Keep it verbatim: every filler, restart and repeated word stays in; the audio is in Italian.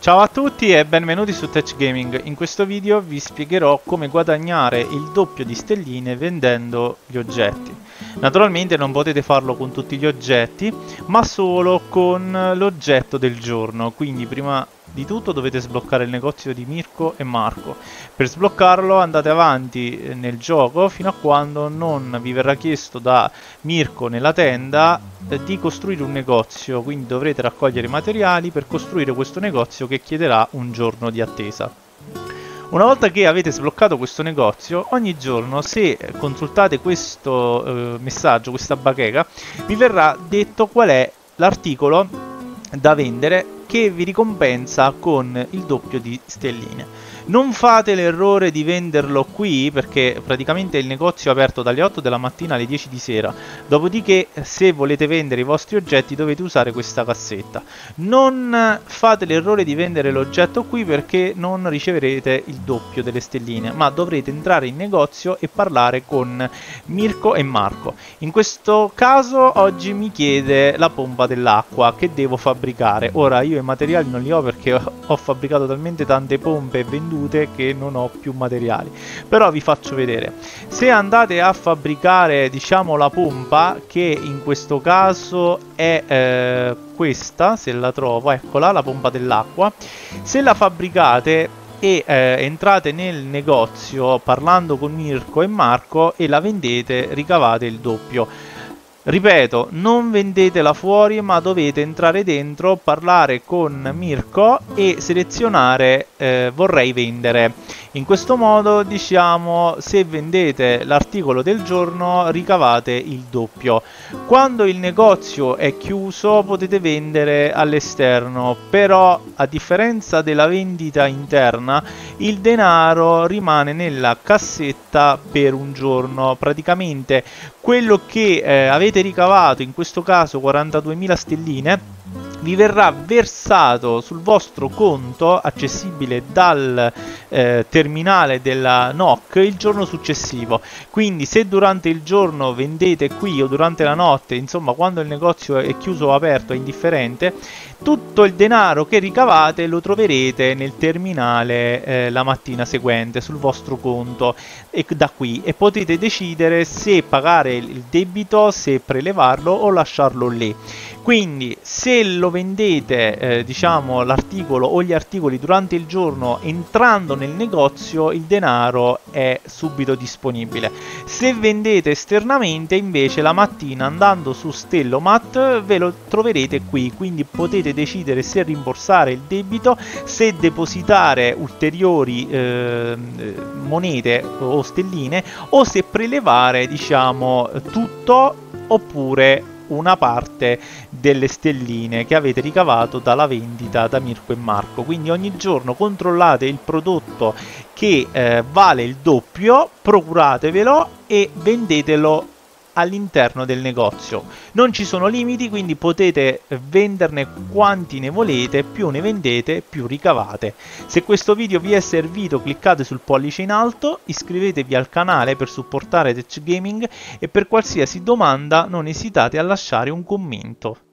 Ciao a tutti e benvenuti su Tech Gaming. In questo video vi spiegherò come guadagnare il doppio di stelline vendendo gli oggetti. Naturalmente non potete farlo con tutti gli oggetti, ma solo con l'oggetto del giorno. Quindi prima di tutto dovete sbloccare il negozio di Mirko e Marco. Per sbloccarlo andate avanti nel gioco fino a quando non vi verrà chiesto da Mirko nella tenda di costruire un negozio, quindi dovrete raccogliere i materiali per costruire questo negozio che chiederà un giorno di attesa. Una volta che avete sbloccato questo negozio, ogni giorno se consultate questo eh, messaggio, questa bacheca, vi verrà detto qual è l'articolo da vendere che vi ricompensa con il doppio di stelline. Non fate l'errore di venderlo qui perché praticamente il negozio è aperto dalle otto della mattina alle dieci di sera. Dopodiché se volete vendere i vostri oggetti dovete usare questa cassetta. Non fate l'errore di vendere l'oggetto qui perché non riceverete il doppio delle stelline, ma dovrete entrare in negozio e parlare con Mirko e Marco. In questo caso oggi mi chiede la pompa dell'acqua che devo fabbricare. Ora io i materiali non li ho perché ho fabbricato talmente tante pompe e vendute che non ho più materiali, però vi faccio vedere. Se andate a fabbricare, diciamo, la pompa, che in questo caso è eh, questa, se la trovo, eccola, la pompa dell'acqua, se la fabbricate e eh, entrate nel negozio parlando con Mirko e Marco e la vendete, ricavate il doppio. Ripeto, non vendetela fuori, ma dovete entrare dentro, parlare con Mirko e selezionare eh, vorrei vendere. In questo modo, diciamo, se vendete l'articolo del giorno ricavate il doppio. Quando il negozio è chiuso potete vendere all'esterno, però a differenza della vendita interna il denaro rimane nella cassetta per un giorno. Praticamente quello che eh, avete ricavato, in questo caso quarantaduemila stelline, vi verrà versato sul vostro conto accessibile dal eh, terminale della N O C il giorno successivo. Quindi se durante il giorno vendete qui o durante la notte, insomma quando il negozio è chiuso o aperto è indifferente, tutto il denaro che ricavate lo troverete nel terminale eh, la mattina seguente sul vostro conto e da qui, e potete decidere se pagare il debito, se prelevarlo o lasciarlo lì. Quindi se lo vendete, eh, diciamo, l'articolo o gli articoli durante il giorno entrando nel negozio, il denaro è subito disponibile. Se vendete esternamente invece, la mattina andando su Stellomat ve lo troverete qui, quindi potete decidere se rimborsare il debito, se depositare ulteriori eh, monete o stelline o se prelevare, diciamo, tutto oppure una parte delle stelline che avete ricavato dalla vendita da Mirko e Marco. Quindi ogni giorno controllate il prodotto che eh, vale il doppio, procuratevelo e vendetelo all'interno del negozio. Non ci sono limiti, quindi potete venderne quanti ne volete, più ne vendete più ricavate. Se questo video vi è servito cliccate sul pollice in alto, iscrivetevi al canale per supportare Tech Gaming e per qualsiasi domanda non esitate a lasciare un commento.